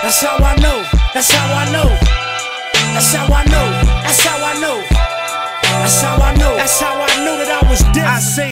That's how I know. That's how I know. That's how I know. That's how I know. That's how I know. That's how I knew that I was different. I say